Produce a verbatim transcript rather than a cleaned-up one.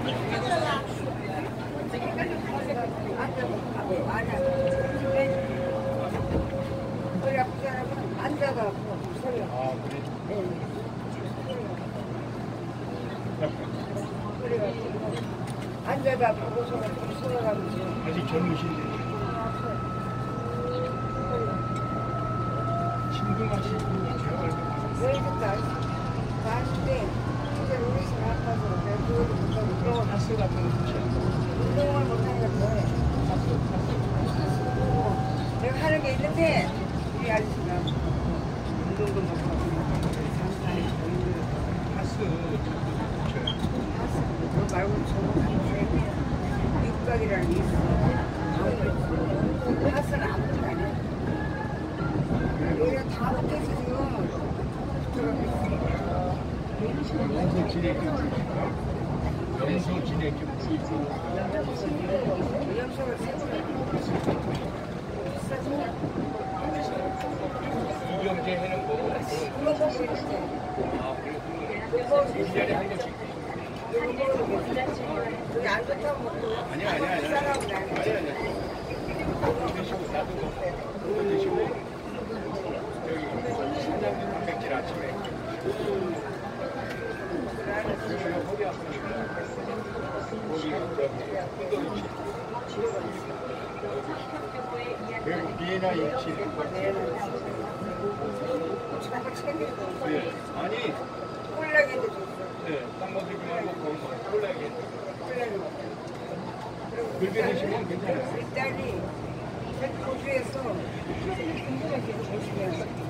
앉아가고 소리. 아, 그래? 네. 그래가지고 앉아가 보고서 좀 서러가면서. 아직 젊으신데. 신금하시고 제가 열겠다. 나한테 이제 우리 집 아파서 내가 그것도 못하고 그런 하스 같은 거 좋지 않고. 운동을 못하니까 뭐해. 하스, 하스. 내가 하는 게 있는데 우리 아저씨가 운동도 못하고. 하스, 좋죠. 너 말고 저거 하는데 육각이라는 게 있어. 하스는 아무것도 아니야. 여기가 다 못해서 지금 들어가고 있어. 영서 진액 좀 주실까? 영서 진액 좀 주시고. 염소를 세우라고. 이경제 해는 거. 그거 먹고 있는데. 아, 그래. 일 년에 한 번씩. 그게 안 좋다고 먹고. 아니야, 아니야, 아니야. 싸라고 나는. 아니야, 아니야. 그거 드시고 나도 그거 드시고. 저기 신장도 단백질 아침에. 요즘에 허리 아프니까. 거기 저기 운동이 그리고 비에나 일치. 자꾸 챙기고. 네. 아니, 꼴락에도 줬어. 네. 딱 먹지 말고 거기서 콜라게. 꼴락이. 그렇게 드시면 괜찮아요. 일단이 호주에서 조심해야